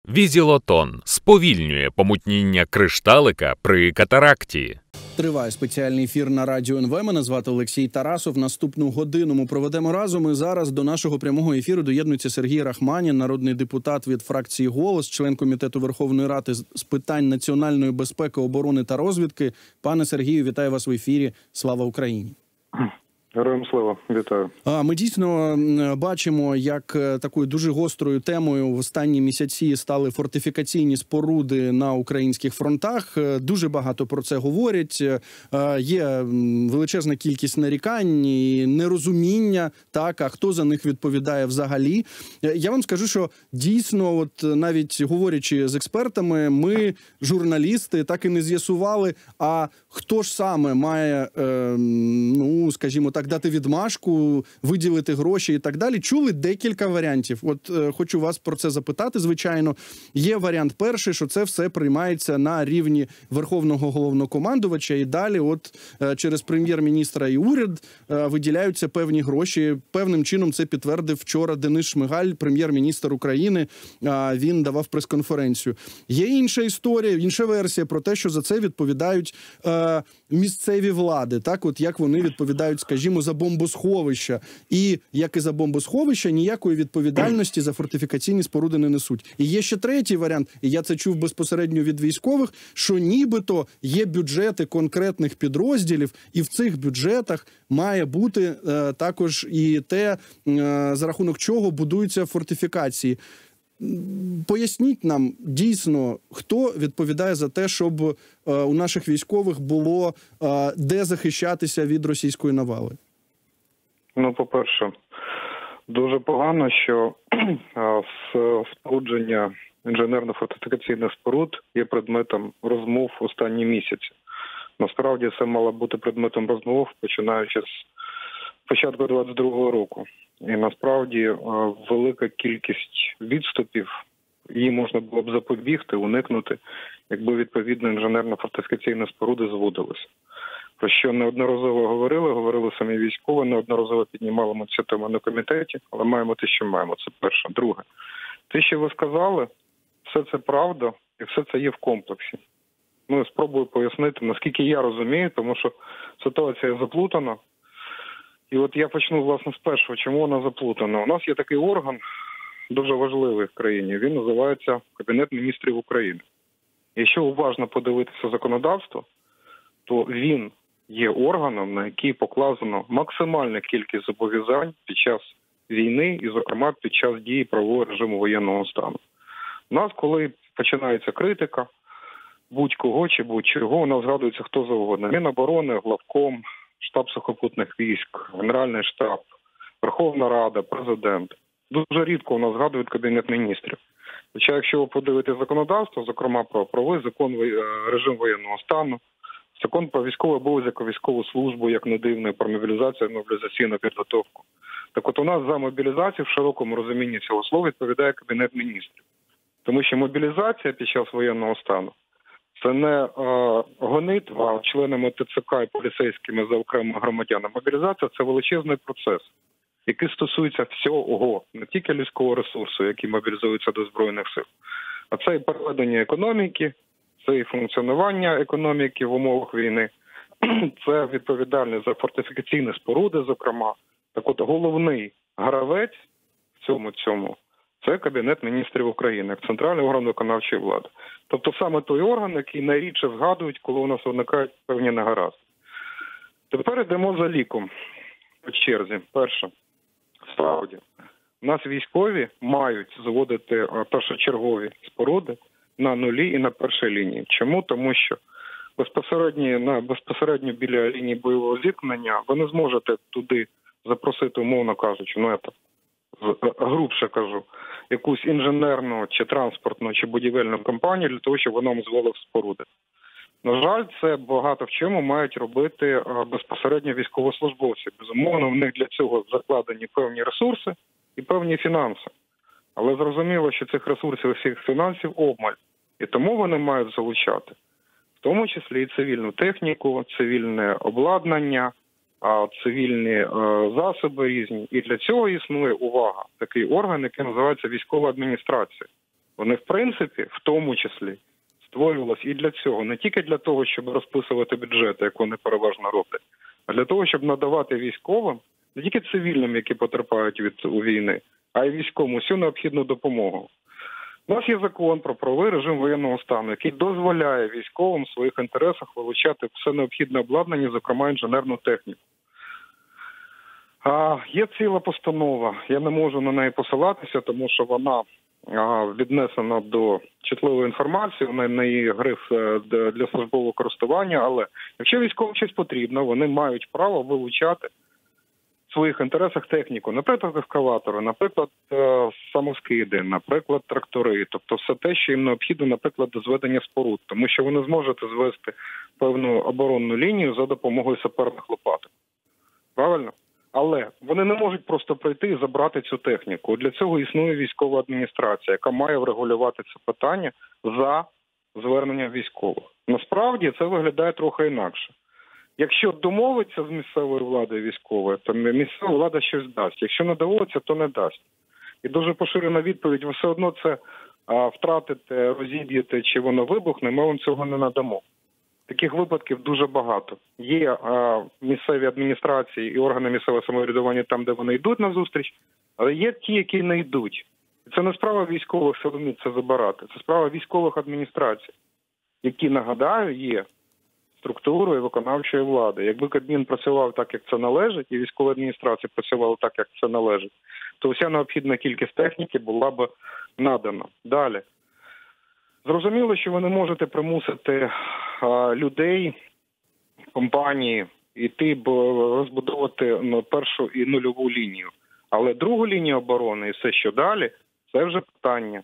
Візілотон сповільнює помутніння кришталика при катаракті. Триває спеціальний ефір на Радіо НВ. Мене звати Олексій Тарасов. Наступну годину ми проведемо разом. І зараз до нашого прямого ефіру доєднується Сергій Рахманін, народний депутат від фракції «Голос», член Комітету Верховної Ради з питань національної безпеки, оборони та розвідки. Пане Сергію, вітаю вас в ефірі. Слава Україні! Героям слава, вітаю. Ми дійсно бачимо, як такою дуже гострою темою в останні місяці стали фортифікаційні споруди на українських фронтах. Дуже багато про це говорять. Є величезна кількість нарікань і нерозуміння, так, а хто за них відповідає взагалі. Я вам скажу, що дійсно, от навіть говорячи з експертами, ми, журналісти, так і не з'ясували, а хто ж саме має, скажімо так, дати відмашку, виділити гроші і так далі. Чули декілька варіантів. От хочу вас про це запитати, звичайно. Є варіант перший, що це все приймається на рівні Верховного Головнокомандувача і далі через прем'єр-міністра і уряд виділяються певні гроші. Певним чином це підтвердив вчора Денис Шмигаль, прем'єр-міністр України. Він давав прес-конференцію. Є інша історія, інша версія про те, що за це відповідають місцеві влади. Так, от як вони відповідають, скажімо, за бомбосховища. І, як і за бомбосховища, ніякої відповідальності за фортифікаційні споруди не несуть. І є ще третій варіант, і я це чув безпосередньо від військових, що нібито є бюджети конкретних підрозділів, і в цих бюджетах має бути також і те, за рахунок чого будуються фортифікації. Поясніть нам, дійсно, хто відповідає за те, щоб у наших військових було де захищатися від російської навали? По-перше, дуже погано, що спорудження інженерно-фортифікаційних споруд є предметом розмов останні місяці. Насправді це мало бути предметом розмов, починаючи з початку 22-го року. І насправді велика кількість відступів, її можна було б запобігти, уникнути, якби відповідно інженерно-фортифікаційні споруди зводилися. Про що неодноразово говорили самі військові, неодноразово піднімали ми цю тему на комітеті, але маємо те, що маємо. Це перше. Друге. Те, що ви сказали, все це правда і все це є в комплексі. Я спробую пояснити, наскільки я розумію, тому що ситуація заплутана. І от я почну, власне, з першого, чому вона заплутана. У нас є такий орган, дуже важливий в країні, він називається Кабінет міністрів України. Якщо уважно подивитися законодавство, то він є органом, на який покладено максимальна кількість зобов'язань під час війни і, зокрема, під час дії правового режиму воєнного стану. У нас, коли починається критика будь-кого чи будь-чого, у нас згадується хто завгодно. Міноборони, главком, штаб сухопутних військ, Генеральний штаб, Верховна Рада, Президент. Дуже рідко у нас згадують Кабінет міністрів. Хоча якщо ви подивитесь законодавство, зокрема про правовий закон, режим воєнного стану, закон про військовий обов'язок, військову службу, як не дивно, про мобілізацію, мобілізаційну підготовку. Так от у нас за мобілізацію в широкому розумінні цього слова відповідає Кабінет міністрів. Тому що мобілізація під час воєнного стану це не гонитва членами ТЦК і поліцейськими за окремими громадянами. Мобілізація – це величезний процес, який стосується всього, не тільки людського ресурсу, який мобілізується до Збройних сил, а це і переведення економіки, це і функціонування економіки в умовах війни, це відповідальність за фортифікаційні споруди, зокрема. Так от головний гравець в цьому це Кабінет міністрів України, як центральний орган виконавчої влади. Тобто саме той орган, який найрідше згадують, коли у нас виникають певні негаразди. Тепер йдемо за ліком по черзі. Перше, справді, у нас військові мають зводити першочергові споруди на нулі і на першій лінії. Чому? Тому що безпосередньо біля лінії бойового зіткнення ви не зможете туди запросити, умовно кажучи, грубше кажу, якусь інженерну, чи транспортну, чи будівельну компанію для того, щоб вона вам звела споруди. На жаль, це багато в чому мають робити безпосередньо військовослужбовці. Безумовно, в них для цього закладені певні ресурси і певні фінанси. Але зрозуміло, що цих ресурсів і всіх фінансів обмаль. І тому вони мають залучати, в тому числі і цивільну техніку, цивільне обладнання, цивільні засоби різні. І для цього існує, увага, такий орган, який називається військова адміністрація. Вони, в принципі, в тому числі, створювалися і для цього. Не тільки для того, щоб розписувати бюджети, як вони переважно роблять, а для того, щоб надавати військовим, не тільки цивільним, які потерпають від війни, а й військовим усю необхідну допомогу. У нас є закон про правовий режим воєнного стану, який дозволяє військовим в своїх інтересах вилучати все необхідне обладнання, зокрема інженерну техніку. Є ціла постанова, я не можу на неї посилатися, тому що вона віднесена до чутливої інформації, вона не є гриф для службового користування, але якщо військовим щось потрібно, вони мають право вилучати в своїх інтересах техніку, наприклад, ескаватори, наприклад, самоскиди, наприклад, трактори, тобто все те, що їм необхідно, наприклад, до зведення споруд, тому що ви не зможете звести певну оборонну лінію за допомогою саперних лопаток. Правильно? Але вони не можуть просто прийти і забрати цю техніку. Для цього існує військова адміністрація, яка має врегулювати це питання за зверненням військових. Насправді це виглядає трохи інакше. Якщо домовиться з місцевою владою військовою, то місцева влада щось дасть. Якщо не домовиться, то не дасть. І дуже поширена відповідь, ви все одно це втратите, розіб'єте, чи воно вибухне, ми вам цього не надамо. Таких випадків дуже багато. Є місцеві адміністрації і органи місцевого самоврядування там, де вони йдуть на зустріч, але є ті, які не йдуть. І це не справа військових силоміць це забирати, це справа військових адміністрацій, які, нагадаю, є структурою виконавчої влади. Якби Кабмін працював так, як це належить, і військова адміністрація працювала так, як це належить, то вся необхідна кількість техніки була б надана. Далі. Зрозуміло, що ви не можете примусити людей, компанії йти розбудовувати першу і нульову лінію. Але другу лінію оборони і все, що далі, це вже питання.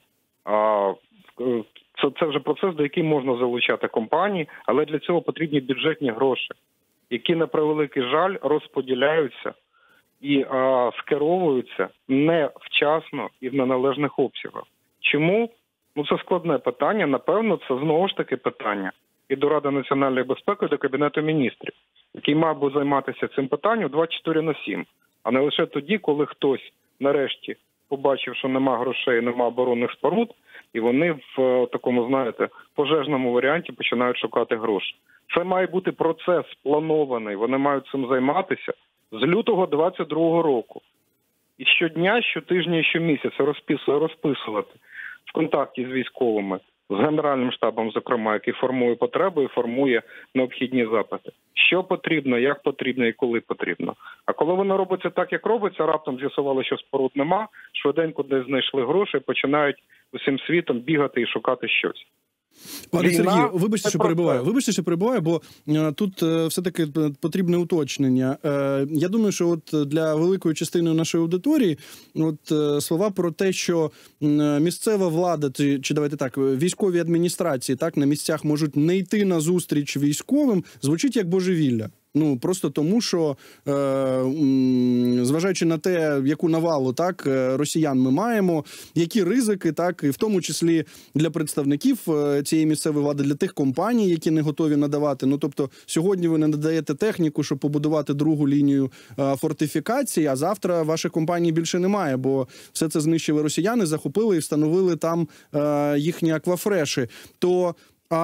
Це вже процес, до який можна залучати компанії, але для цього потрібні бюджетні гроші, які, на превеликий жаль, розподіляються і скеровуються невчасно і в неналежних обсягах. Чому? Це складне питання. Напевно, це знову ж таки питання і до Ради національної безпеки, і до Кабінету міністрів, який мав би займатися цим питанням 24/7, а не лише тоді, коли хтось нарешті побачив, що нема грошей, нема оборонних споруд, і вони в такому, знаєте, пожежному варіанті починають шукати гроші. Це має бути процес спланований, вони мають цим займатися з лютого 2022 року. І щодня, щотижня і щомісяця розписувати в контакті з військовими, з Генеральним штабом, зокрема, який формує потреби і формує необхідні запити. Що потрібно, як потрібно і коли потрібно. А коли воно робиться так, як робиться, раптом з'ясували, що споруд нема, швиденько десь знайшли гроші, починають усім світом бігати і шукати щось. Пане Сергію, вибачте, що перебуваю, бо тут все-таки потрібне уточнення. Я думаю, що от для великої частини нашої аудиторії слова про те, що місцева влада, чи давайте так, військові адміністрації так на місцях можуть не йти на зустріч військовим, звучить як божевілля. Просто тому, що зважаючи на те, яку навалу так росіян ми маємо, які ризики, так, і в тому числі для представників цієї місцевої влади, для тих компаній, які не готові надавати. Тобто, сьогодні ви не надаєте техніку, щоб побудувати другу лінію фортифікації, а завтра ваших компаній більше немає, бо все це знищили росіяни, захопили і встановили там їхні аквафреші. То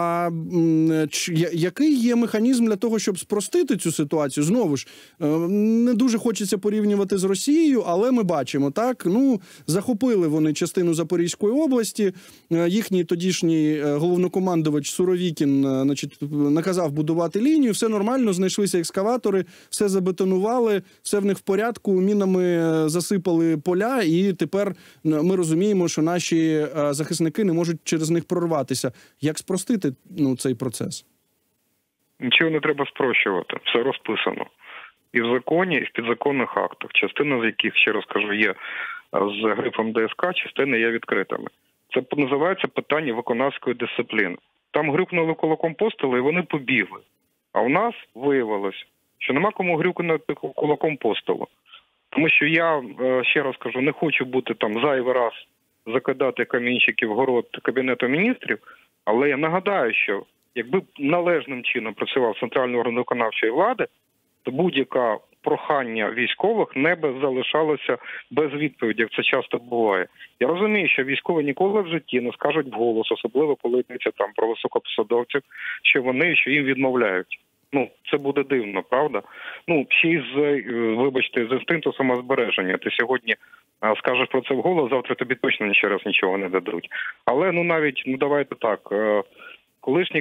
який є механізм для того, щоб спростити цю ситуацію? Знову ж, не дуже хочеться порівнювати з Росією, але ми бачимо, так, захопили вони частину Запорізької області, їхній тодішній головнокомандувач Суровікін, наказав будувати лінію, все нормально, знайшлися екскаватори, все забетонували, все в них в порядку, мінами засипали поля, і тепер ми розуміємо, що наші захисники не можуть через них прорватися. Як спростити цей процес? Нічого не треба спрощувати. Все розписано. І в законі, і в підзаконних актах. Частина з яких, ще раз кажу, є з грифом ДСК, частина є відкритими. Це називається питання виконавської дисципліни. Там грюкнули кулаком по столу, і вони побігли. А у нас виявилось, що нема кому грюкнути кулаком по столу. Тому що я, ще раз кажу, не хочу бути там зайвий раз закидати камінчики в город Кабінету міністрів, але я нагадаю, що якби належним чином працював центральний орган виконавчої влади, то будь-яка прохання військових не залишалося без відповіді, як це часто буває. Я розумію, що військові ніколи в житті не скажуть вголос, особливо коли йдеться там про високопосадовців, що їм відмовляють. Це буде дивно, правда? Ще й вибачте, з інстинкту самозбереження. Ти сьогодні скажеш про це вголос, завтра тобі точно ще раз нічого не дадуть. Але давайте так. Колишній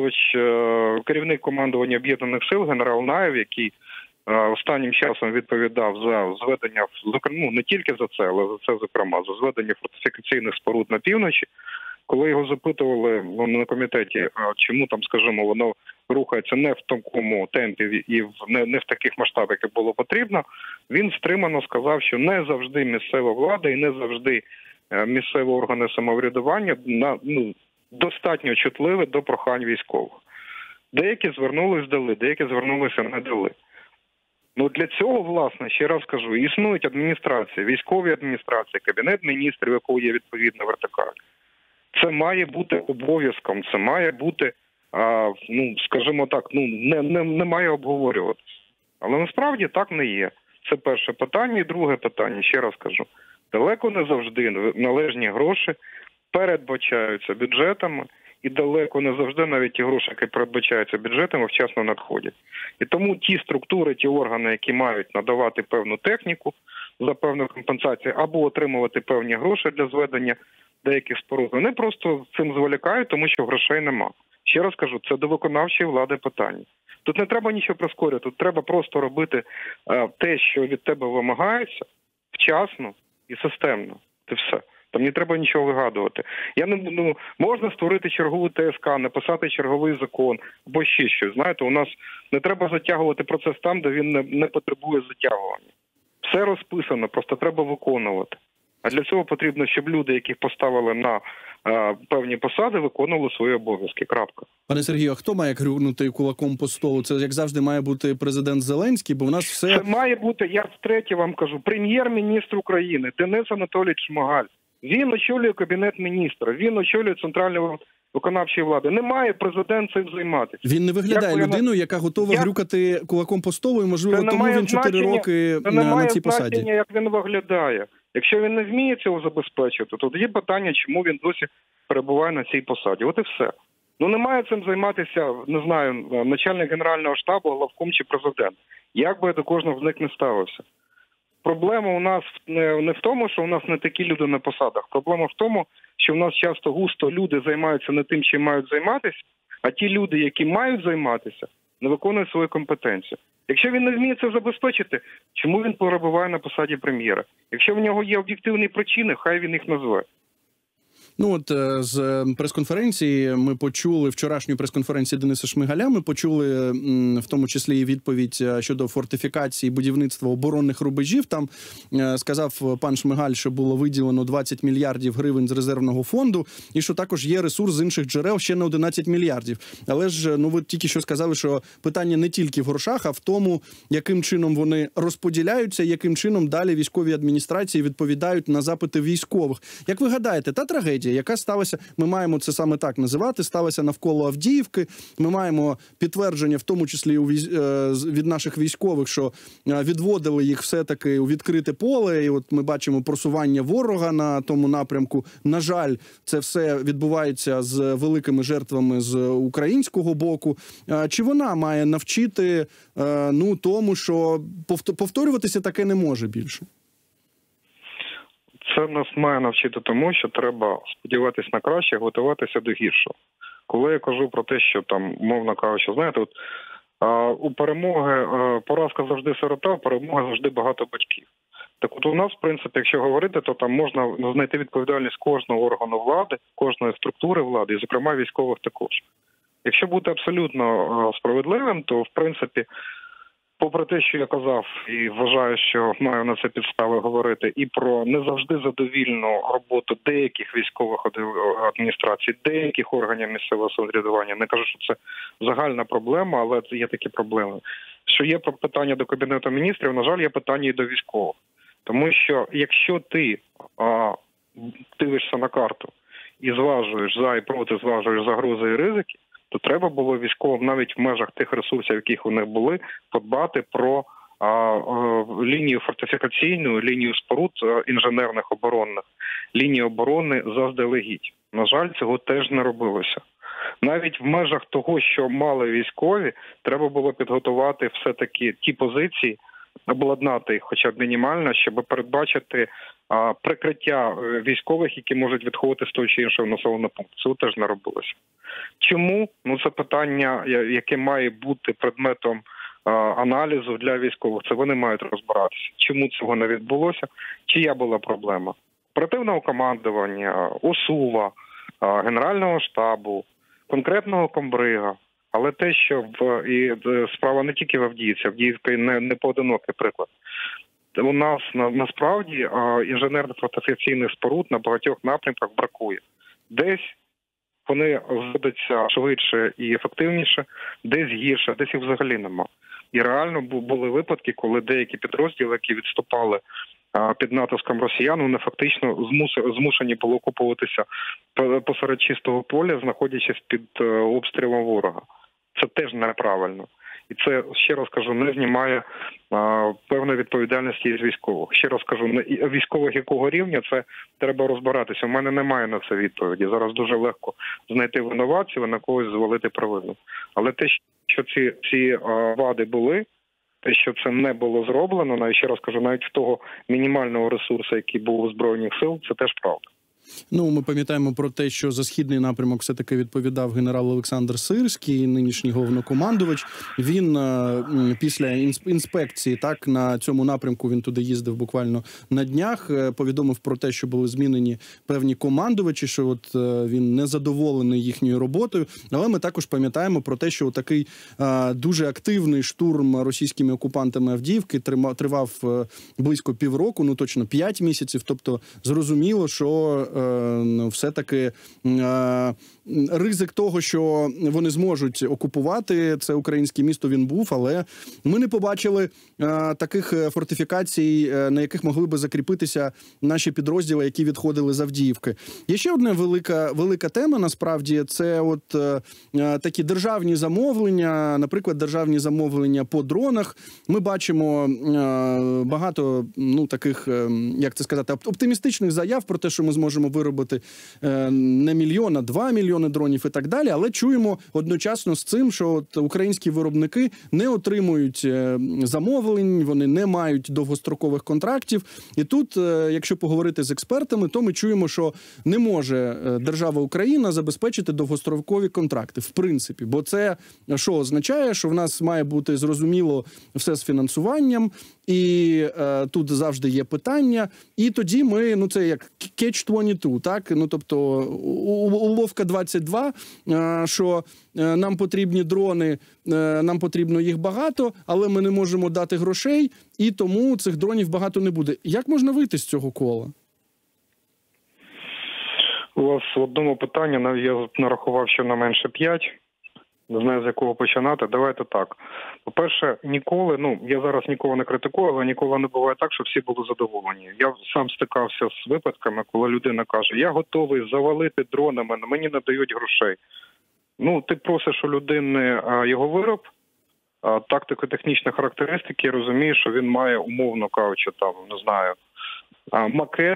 керівник командування Об'єднаних сил генерал Наєв, який останнім часом відповідав за зведення, не тільки за це, але за це, зокрема, за зведення фортифікаційних споруд на півночі, коли його запитували на комітеті, чому там, скажімо, воно рухається не в такому темпі і не в таких масштабах, як було потрібно, він стримано сказав, що не завжди місцева влада і не завжди місцеві органи самоврядування достатньо чутливі до прохань військових. Деякі звернулись, дали, деякі звернулися, не дали. Для цього, власне, ще раз кажу, існують адміністрації, військові адміністрації, Кабінет міністрів, якого є відповідна вертикаль. Це має бути обов'язком, це має бути, скажімо так, не має обговорюватися. Але насправді так не є. Це перше питання. І друге питання, ще раз кажу, далеко не завжди належні гроші передбачаються бюджетами, і далеко не завжди навіть ті гроші, які передбачаються бюджетами, вчасно надходять. І тому ті структури, ті органи, які мають надавати певну техніку за певну компенсацію або отримувати певні гроші для зведення деяких споруд, вони просто цим зволікають, тому що грошей нема. Ще раз кажу, це до виконавчої влади питання. Тут не треба нічого прискорювати, тут треба просто робити те, що від тебе вимагається, вчасно і системно. Це все. Там не треба нічого вигадувати. Можна створити чергову ТСК, написати черговий закон або ще щось. Знаєте, у нас не треба затягувати процес там, де він не потребує затягування. Все розписано, просто треба виконувати. А для цього потрібно, щоб люди, яких поставили на певні посади, виконували свої обов'язки. Крапка. Пане Сергію, а хто має грюкнути кулаком по столу? Це, як завжди, має бути президент Зеленський, бо в нас все... Це має бути, я втретє вам кажу, прем'єр-міністр України Денис Анатолійович Шмигаль. Він очолює Кабінет міністра, він очолює центральну виконавчої влади. Не має президент цим займатися. Він не виглядає людиною, яка готова грюкати кулаком по столу, і, можливо, тому він 4 роки на цій посаді. Це не має як він виглядає. Якщо він не вміє цього забезпечити, то є питання, чому він досі перебуває на цій посаді. От і все. Не має цим займатися, не знаю, начальник Генерального штабу, главком чи президент. Як би я до кожного з них не ставився. Проблема у нас не в тому, що у нас не такі люди на посадах. Проблема в тому, що у нас часто густо люди займаються не тим, чим мають займатися, а ті люди, які мають займатися, не виконують свою компетенцію. Якщо він не вміє це забезпечити, чому він перебуває на посаді прем'єра? Якщо в нього є об'єктивні причини, хай він їх назве. З прес-конференції ми почули, вчорашньої прес-конференції Дениса Шмигаля, ми почули в тому числі і відповідь щодо фортифікації будівництва оборонних рубежів. Там сказав пан Шмигаль, що було виділено 20 мільярдів гривень з резервного фонду, і що також є ресурс з інших джерел ще на 11 мільярдів. Але ж, ви тільки що сказали, що питання не тільки в грошах, а в тому, яким чином вони розподіляються, яким чином далі військові адміністрації відповідають на запити військових. Як ви гадаєте, та трагедія, яка сталася, ми маємо це саме так називати, сталася навколо Авдіївки. Ми маємо підтвердження, в тому числі від наших військових, що відводили їх все-таки у відкрите поле. І от ми бачимо просування ворога на тому напрямку. На жаль, це все відбувається з великими жертвами з українського боку. Чи вона має навчити тому, що повторюватися таке не може більше? Це нас має навчити тому, що треба сподіватися на краще, готуватися до гіршого. Коли я кажу про те, що там, мовно кажучи, знаєте, у перемоги поразка завжди сирота, перемога завжди багато батьків. Так от у нас, в принципі, якщо говорити, то там можна знайти відповідальність кожного органу влади, кожної структури влади, і, зокрема, військових також. Якщо бути абсолютно справедливим, то, в принципі, попри те, що я казав і вважаю, що маю на це підстави говорити, і про не завжди задовільну роботу деяких військових адміністрацій, деяких органів місцевого самоврядування, не кажу, що це загальна проблема, але це є такі проблеми. Що є питання до Кабінету міністрів, на жаль, є питання і до військових. Тому що якщо ти дивишся на карту і зважуєш за і проти, зважуєш загрози і ризики, то треба було військовим навіть в межах тих ресурсів, яких у них були, подбати про лінію фортифікаційну, лінію споруд інженерних оборонних, лінію оборони заздалегідь. На жаль, цього теж не робилося. Навіть в межах того, що мали військові, треба було підготувати все-таки ті позиції, обладнати їх хоча б мінімально, щоб передбачити прикриття військових, які можуть відходити з того чи іншого населеного пункту. Цього теж не робилося. Чому? Це питання, яке має бути предметом аналізу для військових. Це вони мають розбиратися. Чому цього не відбулося? Чия була проблема? Оперативного командування, ОСУВа, Генерального штабу, конкретного комбрига. Але те, що і справа не тільки в Авдіївці, Авдіївка не поодинокий приклад. У нас насправді інженерно-фортифікаційних споруд на багатьох напрямках бракує. Десь вони зводяться швидше і ефективніше, десь гірше, десь їх взагалі нема. І реально були випадки, коли деякі підрозділи, які відступали під натиском росіян, вони фактично змушені були окупуватися посеред чистого поля, знаходячись під обстрілом ворога. Це теж неправильно. І це, ще раз кажу, не знімає певної відповідальності із військових. Ще раз кажу, військових якого рівня, це треба розбиратися. У мене немає на це відповіді. Зараз дуже легко знайти винуватців і на когось звалити провину. Але те, що ці вади були, те, що це не було зроблено, навіть ще раз кажу, навіть в того мінімального ресурсу, який був у Збройних сил, це теж правда. Ми пам'ятаємо про те, що за східний напрямок все-таки відповідав генерал Олександр Сирський, нинішній головнокомандувач. Він після інспекції на цьому напрямку, він туди їздив буквально на днях, повідомив про те, що були змінені певні командувачі, що він незадоволений їхньою роботою. Але ми також пам'ятаємо про те, що такий дуже активний штурм російськими окупантами Авдіївки тривав близько півроку, точно 5 місяців. Тобто зрозуміло, що все-таки ризик того, що вони зможуть окупувати це українське місто, він був, але ми не побачили таких фортифікацій, на яких могли би закріпитися наші підрозділи, які відходили з Авдіївки. Є ще одна велика тема, насправді, це такі державні замовлення, наприклад, державні замовлення по дронах. Ми бачимо багато, таких, як це сказати, оптимістичних заяв про те, що ми зможемо виробити не мільйон, а 2 мільйони дронів і так далі, але чуємо одночасно з цим, що українські виробники не отримують замовлень, вони не мають довгострокових контрактів. І тут, якщо поговорити з експертами, то ми чуємо, що не може держава Україна забезпечити довгострокові контракти, в принципі. Бо це що означає? Що в нас має бути зрозуміло все з фінансуванням, і тут завжди є питання. І тоді ми, це як catch-22, так? Тобто уловка 22, що нам потрібні дрони, нам потрібно їх багато, але ми не можемо дати грошей, і тому цих дронів багато не буде. Як можна вийти з цього кола? У вас в одному питанні, я нарахував щонайменше 5. Не знаю, з якого починати. Давайте так. По-перше, ніколи, я зараз нікого не критикую, але ніколи не буває так, що всі були задоволені. Я сам стикався з випадками, коли людина каже, я готовий завалити дронами, але мені не дають грошей. Ти просиш у людини його вироб, тактико-технічні характеристики, розумієш, що він має, умовно кажучи, макет,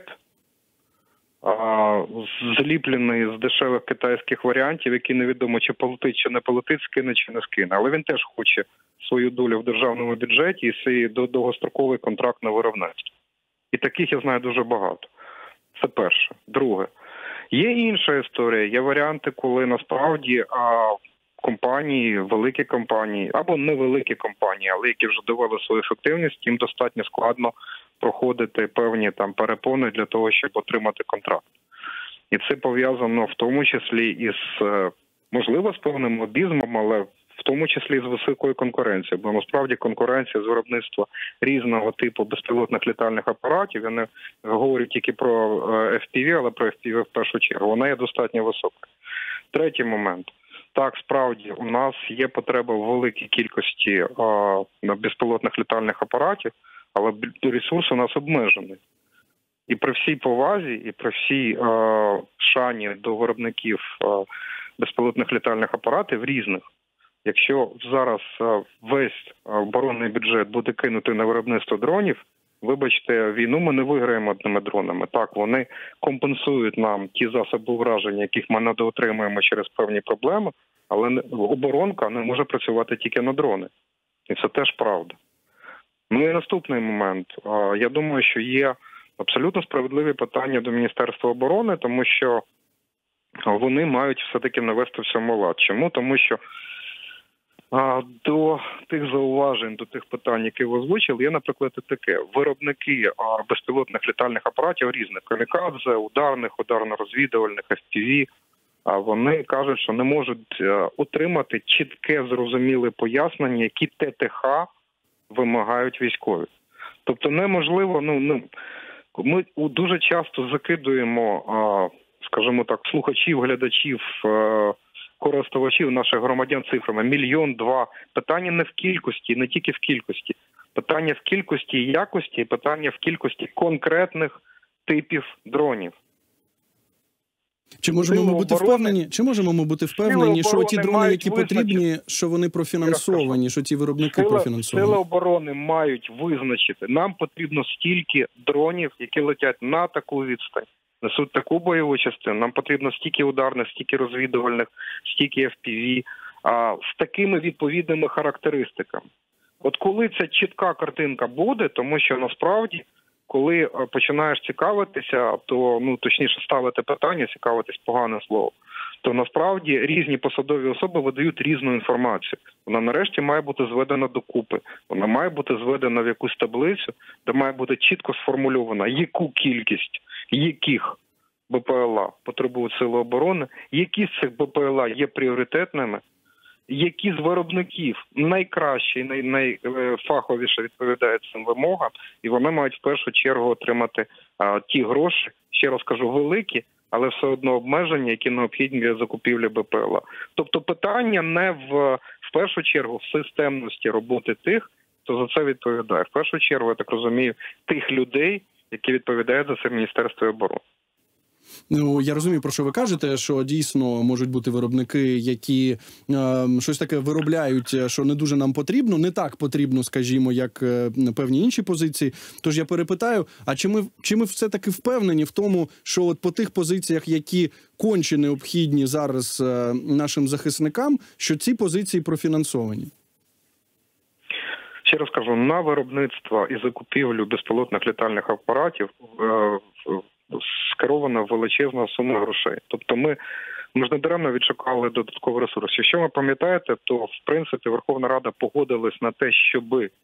зліплений з дешевих китайських варіантів, які невідомо, чи полетить, чи не полетить, скине, чи не скине. Але він теж хоче свою долю в державному бюджеті і свій довгостроковий контракт на виробництво. І таких я знаю дуже багато. Це перше. Друге. Є інша історія. Є варіанти, коли насправді компанії, великі компанії, або невеликі компанії, але які вже довели свою ефективність, їм достатньо складно проходити певні перепони для того, щоб отримати контракт. І це пов'язано в тому числі із, можливо, з певним лобізмом, але в тому числі з високою конкуренцією. Бо насправді конкуренція з виробництва різного типу безпілотних літальних апаратів, я не говорю тільки про FPV, але про FPV в першу чергу, вона є достатньо високою. Третій момент. Так, справді, у нас є потреба в великій кількості безпілотних літальних апаратів, але ресурс у нас обмежений. І при всій повазі, і при всій шані до виробників безпілотних літальних апаратів різних, Якщо зараз весь оборонний бюджет буде кинути на виробництво дронів, вибачте, війну ми не виграємо одними дронами. Так, вони компенсують нам ті засоби ураження, яких ми недоотримуємо через певні проблеми, але оборонка не може працювати тільки на дрони. І це теж правда. Ну і наступний момент. Я думаю, що є абсолютно справедливі питання до Міністерства оборони, тому що вони мають все-таки навести всьому лад. Чому? Тому що до тих зауважень, до тих питань, які ви озвучили, є, наприклад, і таке. Виробники безпілотних літальних апаратів різних, камікадзе, ударно-розвідувальних, FPV, вони кажуть, що не можуть отримати чітке, зрозуміле пояснення, які ТТХ вимагають військові. Тобто неможливо, ми дуже часто закидуємо, скажімо так, слухачів, глядачів, користувачів наших громадян цифрами 1 мільйон, 2. Питання не в кількості, не тільки в кількості. Питання в кількості і якості, питання в кількості конкретних типів дронів. Чи можемо ми бути впевнені, що ті дрони, які потрібні, що вони профінансовані, що ті виробники профінансовані? Сили оборони мають визначити. Нам потрібно стільки дронів, які летять на таку відстань, несуть таку бойову частину. Нам потрібно стільки ударних, стільки розвідувальних, стільки FPV, з такими відповідними характеристиками. От коли ця чітка картинка буде, тому що насправді, коли починаєш цікавитися, то, точніше, ставити питання, цікавитись погане слово, то насправді різні посадові особи видають різну інформацію. Вона нарешті має бути зведена докупи. Вона має бути зведена в якусь таблицю, де має бути чітко сформульована, яку кількість, яких БПЛА потребують сили оборони, які з цих БПЛА є пріоритетними, які з виробників найкраще і найфаховіше відповідають цим вимогам, і вони мають в першу чергу отримати ті гроші, ще раз кажу, великі, але все одно обмеження, які необхідні для закупівлі БПЛА. Тобто питання не в першу чергу в системності роботи тих, хто за це відповідає. В першу чергу, я так розумію, тих людей, які відповідають за це в Міністерстві оборони. Я розумію, про що ви кажете, що дійсно можуть бути виробники, які щось таке виробляють, що не дуже нам потрібно, не так потрібно, скажімо, як певні інші позиції. Тож я перепитаю, а чи ми все-таки впевнені в тому, що от по тих позиціях, які конче необхідні зараз нашим захисникам, що ці позиції профінансовані? Ще раз кажу, на виробництво і закупівлю безпілотних літальних апаратів скерована величезна сума грошей. Тобто ми ж не даремно відшукали додаткові ресурси. Якщо ви пам'ятаєте, то в принципі Верховна Рада погодилась на те, щоб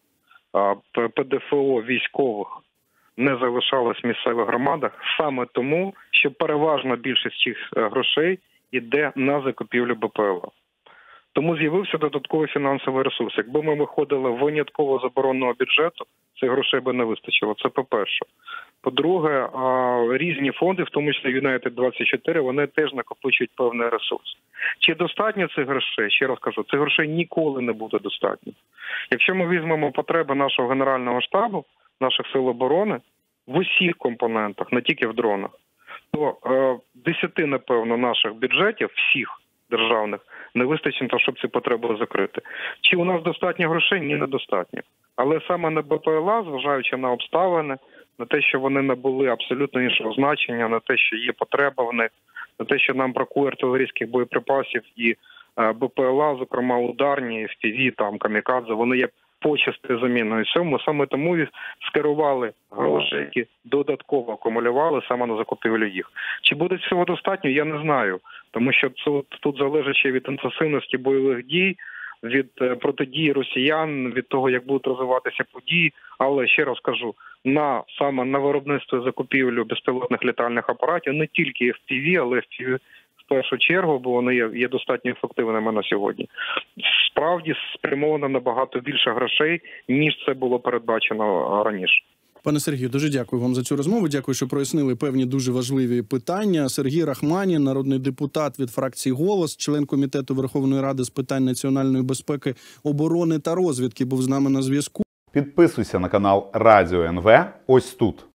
ПДФО військових не залишалось в місцевих громадах, саме тому, що переважна більшість цих грошей йде на закупівлю БПЛА. Тому з'явився додатковий фінансовий ресурс. Якби ми виходили винятково з оборонного бюджету, цих грошей би не вистачило. Це по-перше. По-друге, різні фонди, в тому числі United24, вони теж накопичують певний ресурс. Чи достатньо цих грошей? Ще раз кажу, цих грошей ніколи не буде достатньо. Якщо ми візьмемо потреби нашого Генерального штабу, наших сил оборони, в усіх компонентах, не тільки в дронах, то 10, напевно, наших бюджетів, всіх державних, не вистачить, щоб ці потреби закрити. Чи у нас достатньо грошей? Ні, недостатньо. Але саме на БПЛА, зважаючи на обставини, на те, що вони набули абсолютно іншого значення, на те, що є потреба в них, на те, що нам бракує артилерійських боєприпасів і БПЛА, зокрема ударні, FPV, камікадзе, вони є почасти заміною цьому. Саме тому скерували гроші, які додатково акумулювали саме на закупівлю їх. Чи буде цього достатньо, я не знаю. Тому що тут залежить ще від інтенсивності бойових дій, від протидії росіян, від того, як будуть розвиватися події. Але, ще раз кажу, саме на виробництво і закупівлю безпілотних літальних апаратів не тільки FPV, але FPV в першу чергу, бо вони є достатньо ефективними на сьогодні. Справді спрямовано набагато більше грошей, ніж це було передбачено раніше. Пане Сергію, дуже дякую вам за цю розмову. Дякую, що прояснили певні дуже важливі питання. Сергій Рахманін, народний депутат від фракції «Голос», член Комітету Верховної Ради з питань національної безпеки, оборони та розвідки, був з нами на зв'язку. Підписуйся на канал Радіо НВ ось тут.